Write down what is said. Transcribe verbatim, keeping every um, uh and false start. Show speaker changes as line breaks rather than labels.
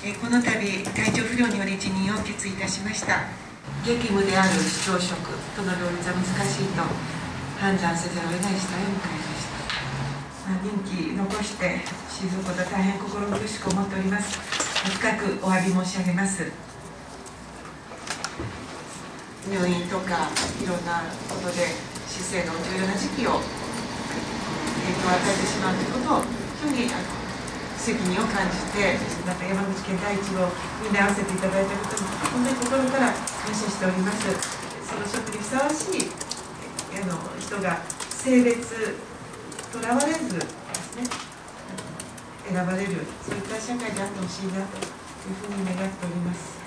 この度、体調不良により辞任を決意いたしました。激務である市長職との両立は難しいと判断せざるを得ない事態を迎えました。まあ、任期残して退くことは大変心苦しく思っております。深くお詫び申し上げます。入院とかいろんなことで市政の重要な時期を影響を与えてしまうということを非常にあの責任を感じて、また山口県第一を担わせていただいたことに本当に心から感謝しております。その職にふさわしいあの人が性別とらわれずですね、選ばれる、そういった社会であってほしいなというふうに願っております。